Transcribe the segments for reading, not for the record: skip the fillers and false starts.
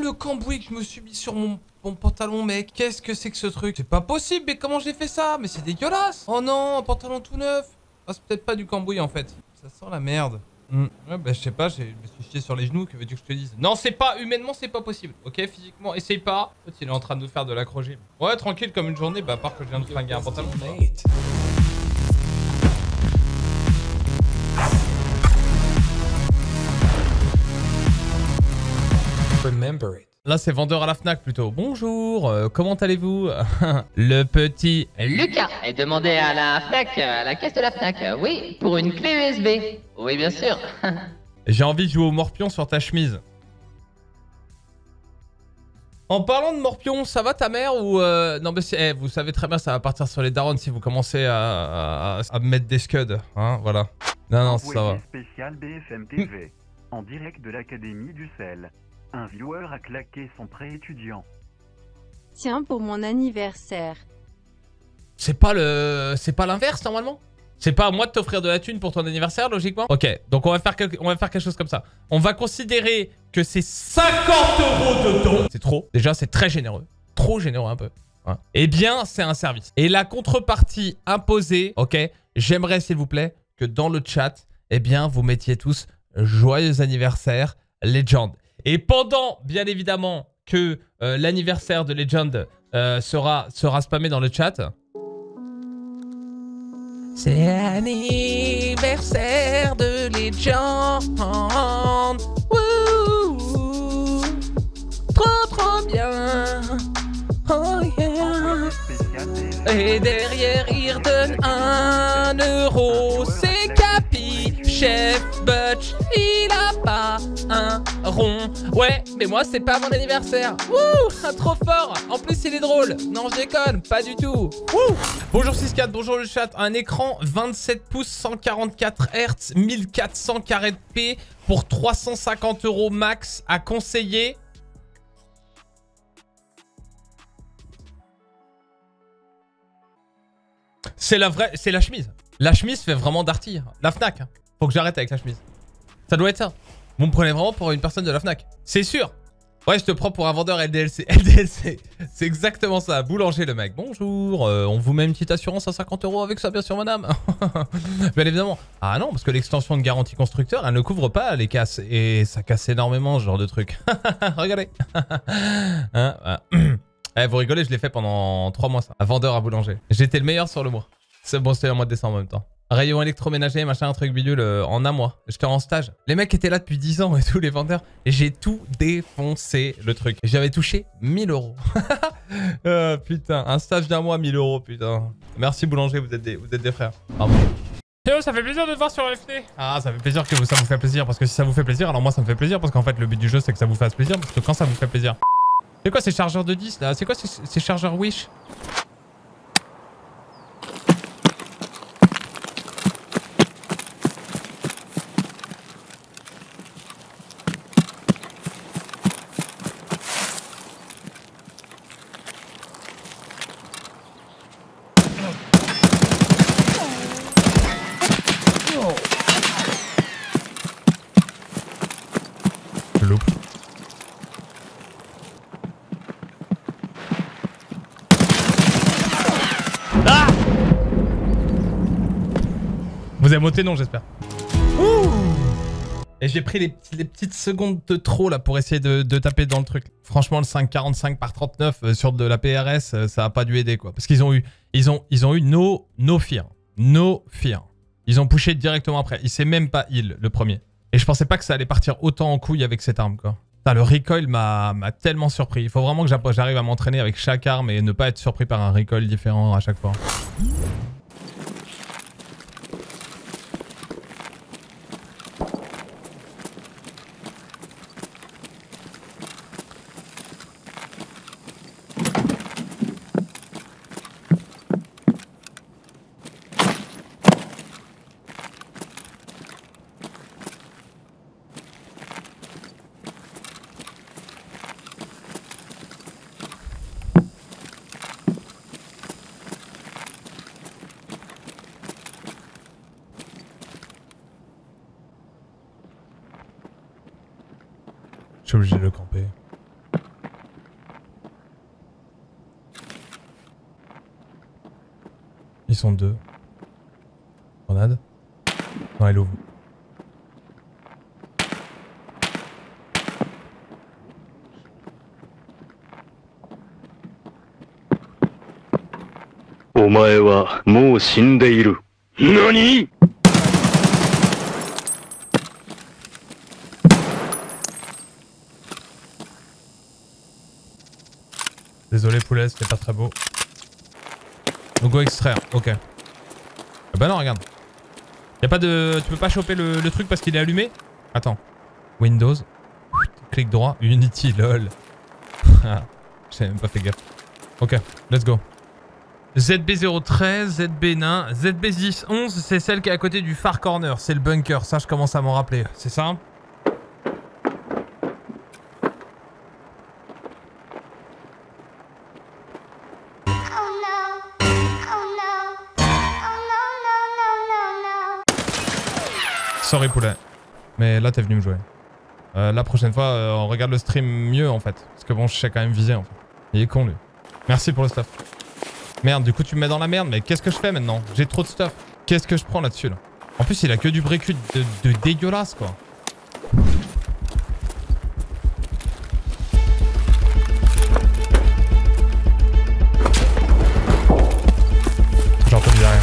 le cambouis que je me suis mis sur mon pantalon, mec. Qu'est-ce que c'est que ce truc? C'est pas possible, mais comment j'ai fait ça? Mais c'est dégueulasse. Oh non, un pantalon tout neuf. Ah, c'est peut-être pas du cambouis, en fait. Ça sent la merde. Ouais, bah, je sais pas, je me suis chié sur les genoux, que veux-tu que je te dise? Non, c'est pas, humainement, c'est pas possible. Ok, physiquement, essaye pas. En fait, il est en train de nous faire de l'accrocher. Ouais, tranquille comme une journée, bah, à part que je viens de flinguer un pantalon. Remember it. Là, c'est vendeur à la Fnac plutôt. Bonjour, comment allez-vous? Le petit Lucas est demandé à la Fnac, à la caisse de la Fnac. Oui, pour une clé USB. Oui, bien sûr. J'ai envie de jouer au morpion sur ta chemise. En parlant de morpion, ça va ta mère ou non mais vous savez très bien ça va partir sur les darons si vous commencez à mettre des scuds, hein, voilà. Non, ça va. Spécial BFM TV, en direct de l'Académie du sel. Un viewer a claqué son prêt étudiant. Tiens, pour mon anniversaire. C'est pas l'inverse normalement? C'est pas à moi de t'offrir de la thune pour ton anniversaire, logiquement? Ok, donc on va faire quelque chose comme ça. On va considérer que c'est 50 € de don. C'est trop. Déjà, c'est très généreux. Trop généreux un peu. Hein. Eh bien, c'est un service. Et la contrepartie imposée, ok, j'aimerais s'il vous plaît que dans le chat, eh bien, vous mettiez tous joyeux anniversaire Legend. Et pendant, bien évidemment, que l'anniversaire de Legend sera spammé dans le chat... C'est l'anniversaire de Legend. Wouh, trop bien. Oh yeah. Et derrière il redonne 1 €. C'est Capi, chef Butch. Il a pas un rond. Ouais, mais moi c'est pas mon anniversaire. Wouh, trop fort. En plus il est drôle. Non, je déconne, pas du tout. Wouh. Bonjour 64, bonjour le chat. Un écran 27 pouces, 144 Hz, 1400 carrés de P pour 350 € max à conseiller. C'est la chemise. La chemise fait vraiment darty. La Fnac. Faut que j'arrête avec la chemise. Ça doit être ça. Vous me prenez vraiment pour une personne de la Fnac. C'est sûr. Ouais, je te prends pour un vendeur LDLC. LDLC. C'est exactement ça. Boulanger le mec. Bonjour. On vous met une petite assurance à 50 € avec ça, bien sûr, madame. Bien évidemment. Ah non, parce que l'extension de garantie constructeur, elle ne couvre pas les casses. Et ça casse énormément ce genre de truc. Regardez. Hein, vous rigolez, je l'ai fait pendant 3 mois ça. Un vendeur à boulanger. J'étais le meilleur sur le mois. C'est bon, c'était le mois de décembre en même temps. Rayon électroménager, machin, un truc bidule en un mois. J'étais en stage. Les mecs étaient là depuis 10 ans et tous les vendeurs. Et j'ai tout défoncé le truc. J'avais touché 1000 €. Putain, un stage d'un mois, 1000 €, putain. Merci boulanger, vous êtes des frères. Bravo. Théo, ça fait plaisir de te voir sur FT. Ah, ça fait plaisir que ça vous fait plaisir. Parce que si ça vous fait plaisir, alors moi ça me fait plaisir. Parce qu'en fait, le but du jeu, c'est que ça vous fasse plaisir. Parce que quand ça vous fait plaisir. C'est quoi ces chargeurs de 10 là? C'est quoi ces chargeurs Wish? Je loupe. Ah! Vous avez monté non j'espère. Et j'ai pris les petites secondes de trop là pour essayer de taper dans le truc. Franchement le 5,45 par 39 sur de la PRS ça a pas dû aider quoi. Parce qu'ils ont eu no fear. No fear. Ils ont pushé directement après. Il s'est même pas heal le premier. Et je pensais pas que ça allait partir autant en couille avec cette arme quoi. Putain, le recoil m'a tellement surpris. Il faut vraiment que j'arrive à m'entraîner avec chaque arme et ne pas être surpris par un recoil différent à chaque fois. Je suis obligé de le camper. sont deux. Grenade. Non, elle ouvre. NANI? Désolé poulet, c'était pas très beau. Donc go extraire, ok. Ah bah non, regarde. Y'a pas de... Tu peux pas choper le truc parce qu'il est allumé? Attends. Windows. Clic droit. Unity, lol. J'ai même pas fait gaffe. Ok, let's go. ZB013, ZB9, ZB1011, c'est celle qui est à côté du Far Corner. C'est le bunker, ça je commence à m'en rappeler. C'est ça? Sorry poulet. Mais là t'es venu me jouer. La prochaine fois on regarde le stream mieux en fait. Parce que bon je sais quand même viser en fait. Il est con lui. Merci pour le stuff. Merde du coup tu me mets dans la merde mais qu'est-ce que je fais maintenant? J'ai trop de stuff. Qu'est-ce que je prends là-dessus là? En plus il a que du bricule de dégueulasse quoi. J'ai entendu derrière.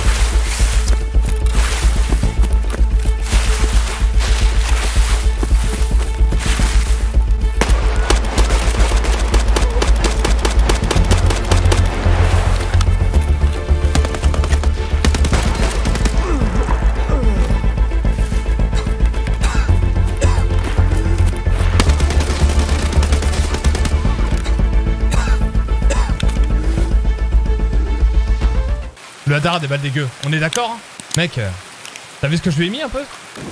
Le hadar a des balles dégueu. On est d'accord hein? Mec, t'as vu ce que je lui ai mis un peu?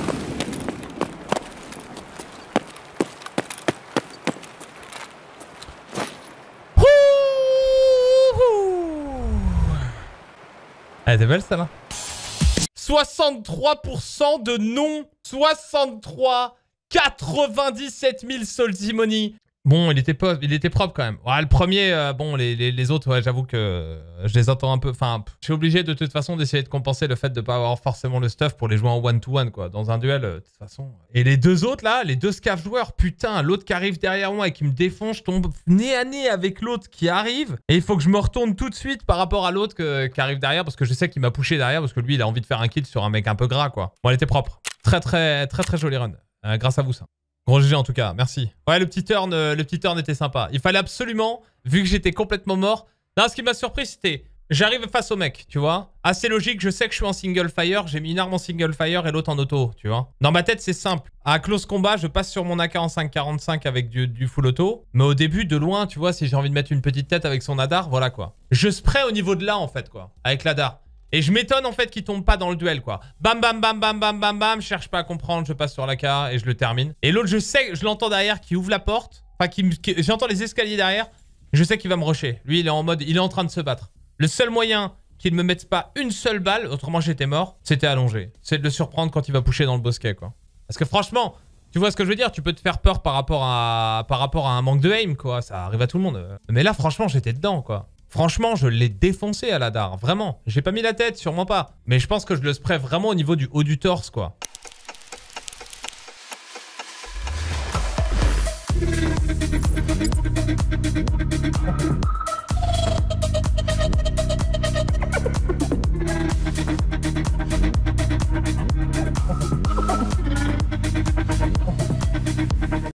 Elle était belle celle-là. 63% de non. 63. 97 000 Soldimoni. Bon, il était propre quand même. Ouais, le premier, bon, les autres, ouais, j'avoue que je les entends un peu. Enfin, je suis obligé de toute façon d'essayer de compenser le fait de pas avoir forcément le stuff pour les jouer en one-to-one, quoi. Dans un duel, de toute façon. Et les deux autres, là, les deux scaf joueurs, putain, l'autre qui arrive derrière moi et qui me défonce, je tombe nez à nez avec l'autre qui arrive. Et il faut que je me retourne tout de suite par rapport à l'autre qui arrive derrière parce que je sais qu'il m'a poussé derrière parce que lui, il a envie de faire un kill sur un mec un peu gras, quoi. Bon, elle était propre. Très joli run. Grâce à vous, ça. Gros GG en tout cas, merci. Ouais, le petit turn était sympa. Il fallait absolument, vu que j'étais complètement mort. Non, ce qui m'a surpris, c'était... J'arrive face au mec, tu vois. Assez logique, je sais que je suis en single fire. J'ai mis une arme en single fire et l'autre en auto, tu vois. Dans ma tête, c'est simple. À close combat, je passe sur mon AK en 5.45 avec du full auto. Mais au début, de loin, tu vois, si j'ai envie de mettre une petite tête avec son hadar, voilà quoi. Je spray au niveau de là, en fait, quoi. Avec l'hadar. Et je m'étonne en fait qu'il tombe pas dans le duel quoi. Bam bam bam bam bam bam bam. Je cherche pas à comprendre, je passe sur l'AK et je le termine. Et l'autre je sais, je l'entends derrière qui ouvre la porte. Enfin j'entends les escaliers derrière. Je sais qu'il va me rusher. Lui il est en mode, il est en train de se battre. Le seul moyen qu'il me mette pas une seule balle, autrement j'étais mort, c'était allongé. C'est de le surprendre quand il va pusher dans le bosquet quoi. Parce que franchement, tu vois ce que je veux dire, tu peux te faire peur par rapport à un manque de aim quoi. Ça arrive à tout le monde. Mais là franchement j'étais dedans quoi. Franchement, je l'ai défoncé à l'hadar, vraiment. J'ai pas mis la tête, sûrement pas. Mais je pense que je le spray vraiment au niveau du haut du torse, quoi.